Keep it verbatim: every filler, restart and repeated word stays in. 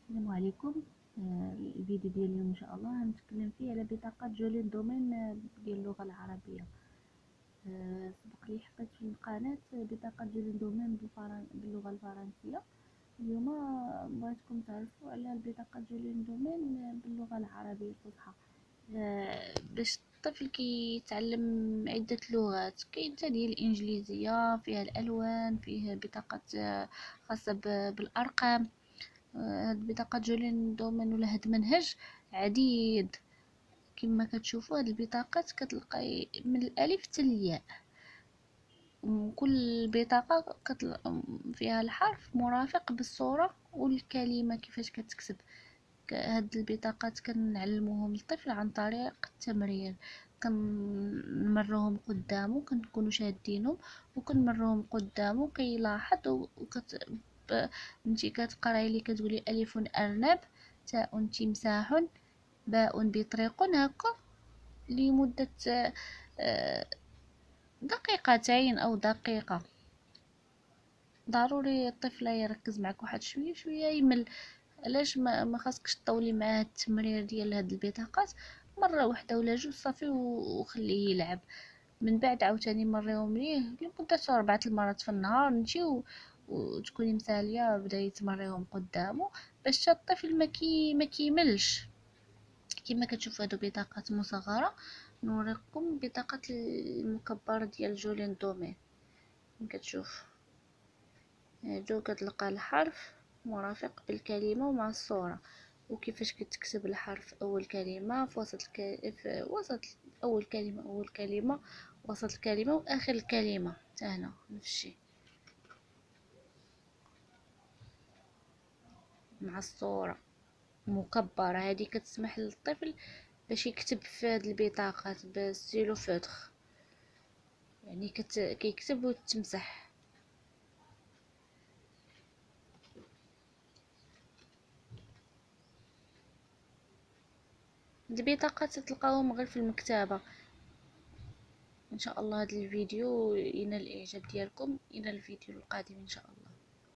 السلام عليكم. آه، الفيديو ديال اليوم ان شاء الله غنتكلم فيه على بطاقة جولين دومين آه، ديال اللغة العربية. آه، سبق لي حطيت في القناة بطاقة جولين دومين بالفرن... باللغة الفرنسية. اليوم آه، بغيتكم تعرفوا على البطاقة جولين دومين آه، باللغة العربية الفصحى. آه، باش الطفل كيتعلم عدة لغات، كاين حتى ديال الإنجليزية فيها الألوان، فيه بطاقة آه، خاصة ب- بالأرقام. هاد بطاقة جولين دومين ولا هاد منهج عديد. كما كتشوفوا هاد البطاقات كتلقاي من الالف حتى للياء، وكل بطاقة كتل... فيها الحرف مرافق بالصورة والكلمة كيفاش كتكتب. ك- هاد البطاقات كنعلموهم للطفل عن طريق التمرين، كنمروهم قدامه، كنكونوا شادينهم وكنمروهم قدامه كيلاحظ وكت... ب... انتي كتقراي لي كتقولي الف ارنب، تاء تمساح، باء بطريق، هكا لمدة آه، دقيقتين او دقيقة. ضروري الطفل يركز معك واحد شويه شويه يمل. علاش ما, ما خاصكش تطولي معاه التمرير ديال هاد البطاقات؟ مره واحده ولا جوج صافي وخليه يلعب. من بعد عاوتاني مريهم ليه لمده اربعه المرات في النهار انتي و... وتكوني مساليه بدا يتمريهم قدامه باش حتى الطفل ما كي ما كيملش. كما كتشوفوا هادو بطاقات مصغره. نوريكم بطاقه المكبر ديال جولين دومين. كتشوف هادو كتلقى الحرف مرافق بالكلمة ومع الصورة، وكيفاش كتكتب الحرف أول كلمة في وسط الك... في وسط أول كلمة أول كلمة وسط الكلمة وآخر الكلمة حتى هنا نفس الشي مع الصورة مكبرة. هذه كتسمح للطفل باش يكتب في هاد البطاقات بستيلو فوتر، يعني كت... كيكتب وتمسح. البطاقات تلقاوهم غير في المكتبة. ان شاء الله هذا الفيديو ينال الاعجاب ديالكم. الى الفيديو القادم ان شاء الله.